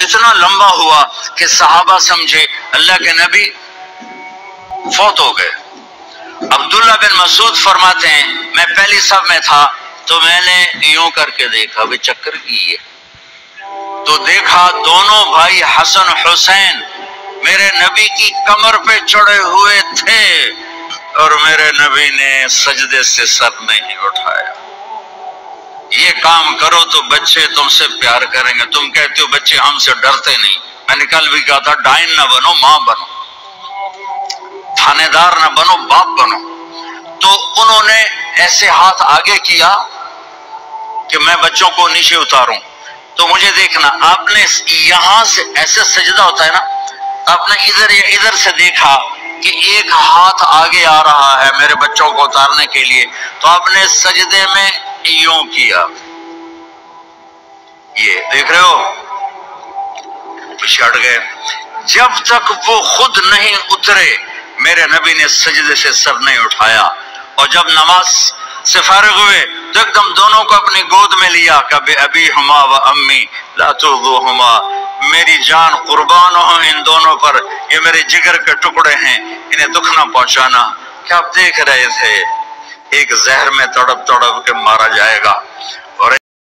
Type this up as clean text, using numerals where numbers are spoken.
اتنا لمبا ہوا کہ صحابہ سمجھے اللہ کے نبی فوت ہو گئے۔ عبداللہ بن مسعود فرماتے ہیں میں پہلی صف میں تھا تو میں نے یوں کر کے دیکھا، وہ چکر کی ہے، تو دیکھا دونوں بھائی حسن حسین میرے نبی کی کمر پہ چڑھے ہوئے تھے اور میرے نبی نے سجدے سے سر نہیں اٹھایا۔ یہ کام کرو تو بچے تم سے پیار کریں گے، تم کہتے ہو بچے ہم سے ڈرتے نہیں، میں نے کل بھی کہا تھا ڈائن نہ بنو، ماں بنو، تھانے دار نہ بنو، باپ بنو۔ تو انہوں نے ایسے ہاتھ آگے کیا کہ میں بچوں کو نیچے اتاروں، تو مجھے دیکھنا، آپ نے یہاں سے ایسے سجدہ ہوتا ہے نا، آپ نے ادھر یا ادھر سے دیکھا کہ ایک ہاتھ آگے آ رہا ہے میرے بچوں کو اتارنے کے لیے، تو آپ نے سجدے میں یوں کیا، یہ دیکھ رہے ہو، پیچھے ہٹ گئے۔ جب تک وہ خود نہیں اترے میرے نبی نے سجدے سے سر نہیں اٹھایا، اور جب نماز سے فارغ ہوئے تو ایک دم دونوں کو اپنی گود میں لیا کہ بے ابی ہما و امی لا ترضوہما، میری جان قربان ہو ان دونوں پر، یہ میرے جگر کے ٹکڑے ہیں، انہیں دکھ نہ پہنچانا۔ کیا آپ دیکھ رہے تھے ایک زہر میں تڑپ تڑپ کے مارا جائے گا،